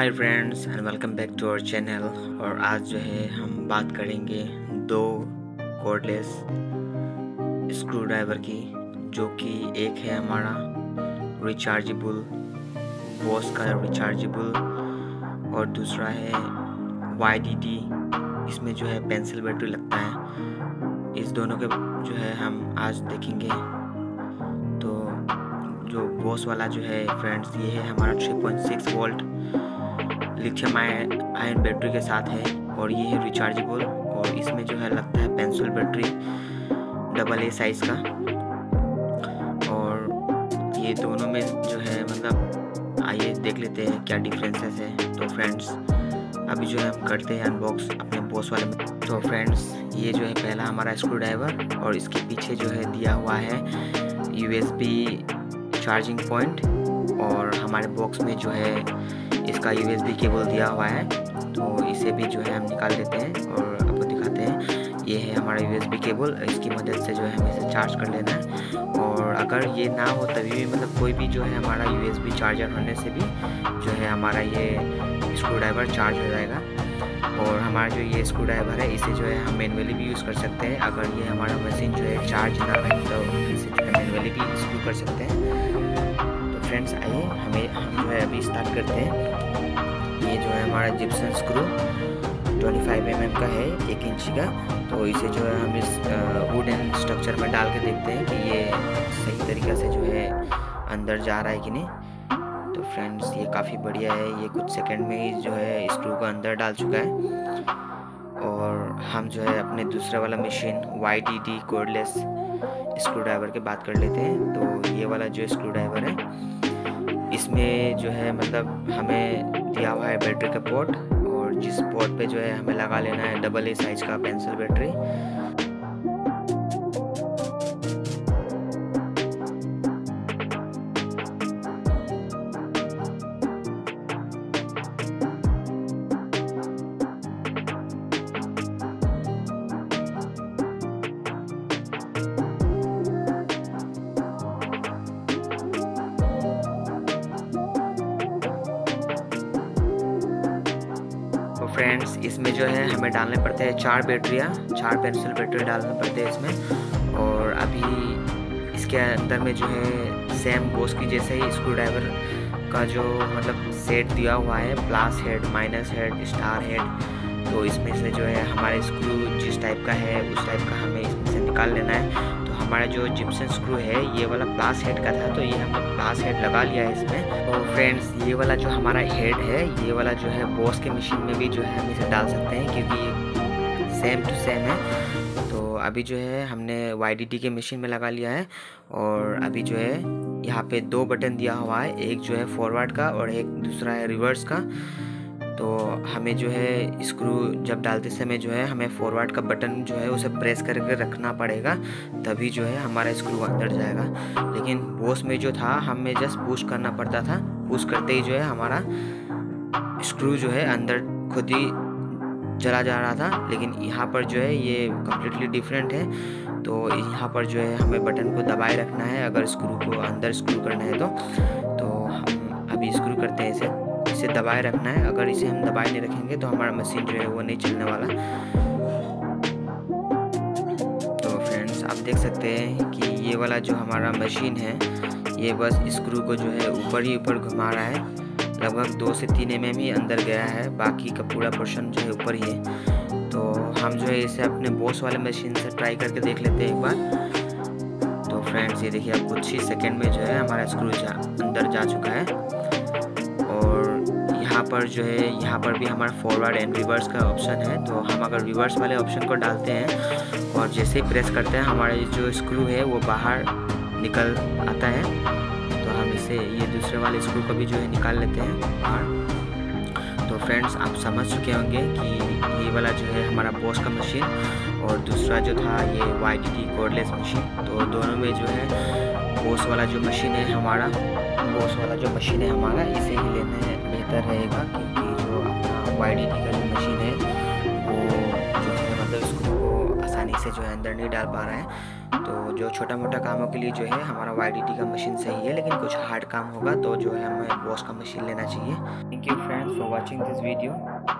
Hi friends and welcome back to our channel. और आज जो है हम बात करेंगे दो कॉर्डलेस स्क्रू ड्राइवर की, जो कि एक है हमारा रिचार्जेबल, बॉस का रिचार्जेबल, और दूसरा है YDD। इसमें जो है पेंसिल बैटरी लगता है। इस दोनों के जो है हम आज देखेंगे। तो जो बॉस वाला जो है फ्रेंड्स, ये है हमारा 3.6 वोल्ट लिथियम आयन बैटरी के साथ है, और ये है रिचार्जेबल, और इसमें जो है लगता है पेंसिल बैटरी AA साइज का। और ये दोनों में जो है मतलब आइए देख लेते हैं क्या डिफरेंसेस है। तो फ्रेंड्स अभी जो है हम करते हैं अनबॉक्स अपने बॉस वाले में। तो फ्रेंड्स ये जो है पहला हमारा स्क्रू ड्राइवर, और इसके पीछे जो है दिया हुआ है USB चार्जिंग पॉइंट, और हमारे बॉक्स में जो है इसका USB केबल दिया हुआ है। तो इसे भी जो है हम निकाल लेते हैं और आपको दिखाते हैं। ये है हमारा USB केबल, इसकी मदद से जो है हमें इसे चार्ज कर लेना है। और अगर ये ना हो तभी भी मतलब कोई भी जो है हमारा USB चार्जर होने से भी जो है हमारा ये स्क्रू ड्राइवर चार्ज हो जाएगा। और हमारा जो ये स्क्रू ड्राइवर है इसे जो है हम मैनुअली भी यूज़ कर सकते हैं। अगर ये हमारा मशीन जो है चार्ज ना रहे तो इसे जो है मैनुअली भी स्क्रू कर सकते हैं। तो फ्रेंड्स आइए हम जो है अभी स्टार्ट करते हैं। ये जो है हमारा जिप्सन स्क्रू 25 mm का है, 1 इंची का। तो इसे जो है हम इस वुडन स्ट्रक्चर में डाल के देखते हैं कि ये सही तरीक़े से जो है अंदर जा रहा है कि नहीं। तो फ्रेंड्स ये काफ़ी बढ़िया है, ये कुछ सेकंड में ही जो है स्क्रू को अंदर डाल चुका है। और हम जो है अपने दूसरे वाला machine YDD cordless screwdriver की बात कर लेते हैं। तो ये वाला जो स्क्रू ड्राइवर है इसमें जो है मतलब हमें दिया हुआ है बैटरी का पोर्ट, और जिस पोर्ट पे जो है हमें लगा लेना है AA साइज का पेंसिल बैटरी। फ्रेंड्स इसमें जो है हमें डालने पड़ते हैं 4 बैटरियाँ, 4 पेंसिल बैटरी डालने पड़ते हैं इसमें। और अभी इसके अंदर में जो है सेम बॉस की जैसे ही स्क्रू ड्राइवर का जो मतलब सेट दिया हुआ है, plus head, minus head, star head. तो इसमें से जो है हमारे स्क्रू जिस टाइप का है उस टाइप का हमें इसमें से निकाल लेना है। तो हमारा जो जिप्सन स्क्रू है ये वाला प्लस हेड का था, तो ये हमने प्लस हेड लगा लिया है इसमें। और फ्रेंड्स ये वाला जो हमारा हेड है, ये वाला जो है बॉस के मशीन में भी जो है हम इसे डाल सकते हैं, क्योंकि ये सेम टू सेम है। तो अभी जो है हमने YDD के मशीन में लगा लिया है। और अभी जो है यहाँ पे 2 बटन दिया हुआ है, एक जो है फॉरवर्ड का और एक दूसरा है रिवर्स का। तो हमें जो है स्क्रू जब डालते समय जो है हमें फॉरवर्ड का बटन जो है उसे प्रेस करके रखना पड़ेगा, तभी जो है हमारा स्क्रू अंदर जाएगा। लेकिन बॉस में जो था हमें जस्ट पुश करना पड़ता था, पुश करते ही जो है हमारा स्क्रू जो है अंदर खुद ही चला जा रहा था। लेकिन यहाँ पर जो है ये कम्प्लीटली डिफरेंट है। तो यहाँ पर जो है हमें बटन को दबाए रखना है अगर स्क्रू को अंदर स्क्रू करना है तो हम अभी स्क्रू करते हैं इसे दबाए रखना है। अगर इसे हम दबाए नहीं रखेंगे तो हमारा मशीन जो है वो नहीं चलने वाला। तो फ्रेंड्स आप देख सकते हैं कि ये वाला जो हमारा मशीन है ये बस स्क्रू को जो है ऊपर ही ऊपर घुमा रहा है। लगभग 2 से 3 mm ही अंदर गया है, बाकी का पूरा पोर्शन जो है ऊपर ही है। तो हम जो है इसे अपने बॉस वाले मशीन से ट्राई करके देख लेते हैं एक बार। तो फ्रेंड्स ये देखिए अब कुछ ही सेकेंड में जो है हमारा स्क्रू अंदर जा चुका है। और यहाँ पर जो है यहाँ पर भी हमारा फॉरवर्ड एंड रिवर्स का ऑप्शन है। तो हम अगर रिवर्स वाले ऑप्शन को डालते हैं और जैसे ही प्रेस करते हैं हमारे जो स्क्रू है वो बाहर निकल आता है। तो हम इसे ये दूसरे वाले स्क्रू को भी जो है निकाल लेते हैं बाहर। तो फ्रेंड्स आप समझ चुके होंगे कि ये वाला जो है हमारा बॉस का मशीन और दूसरा जो था ये YDD कॉर्डलेस मशीन। तो दोनों में जो है बॉस वाला जो मशीन है हमारा इसे ही लेना है बेहतर रहेगा, क्योंकि जो अपना YDD का जो मशीन है वो जो है मतलब स्क्रू को आसानी से जो है अंदर नहीं डाल पा रहा है। तो जो छोटा मोटा कामों के लिए जो है हमारा YDT का मशीन सही है, लेकिन कुछ हार्ड काम होगा तो जो है हमें बॉस का मशीन लेना चाहिए। Thank you friends for watching this video.